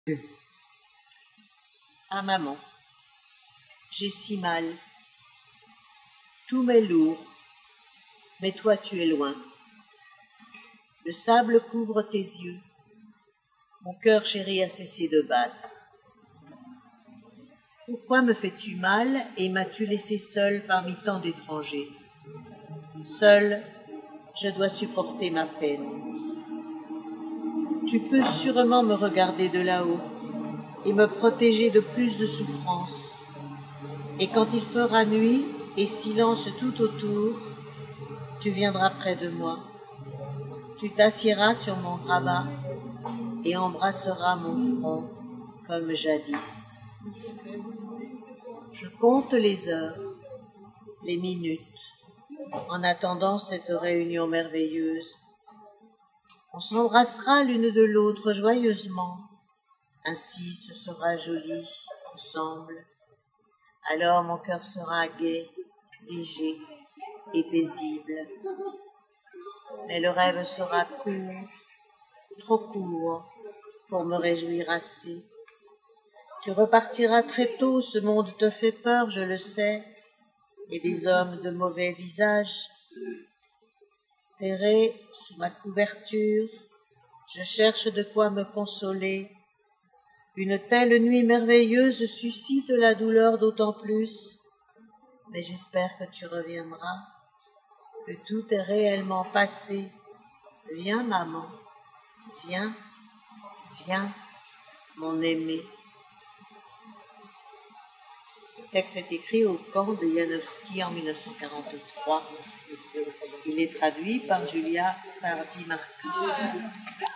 Ah maman, j'ai si mal. Tout m'est lourd, mais toi tu es loin. Le sable couvre tes yeux. Mon cœur chéri a cessé de battre. Pourquoi me fais-tu mal et m'as-tu laissé seule parmi tant d'étrangers? Seule, je dois supporter ma peine. Tu peux sûrement me regarder de là-haut et me protéger de plus de souffrance. Et quand il fera nuit et silence tout autour, tu viendras près de moi. Tu t'assiéras sur mon grabat et embrasseras mon front comme jadis. Je compte les heures, les minutes, en attendant cette réunion merveilleuse. On s'embrassera l'une de l'autre joyeusement. Ainsi ce sera joli ensemble. Alors mon cœur sera gai, léger et paisible. Mais le rêve sera court, trop court pour me réjouir assez. Tu repartiras très tôt, ce monde te fait peur, je le sais, et des hommes de mauvais visage. Terré sous ma couverture, je cherche de quoi me consoler. Une telle nuit merveilleuse suscite la douleur d'autant plus, mais j'espère que tu reviendras, que tout est réellement passé. Viens, maman, viens, viens, mon aimé. Le texte est écrit au camp de Janowski en 1943. Il est traduit par Julia Pardy-Marcus.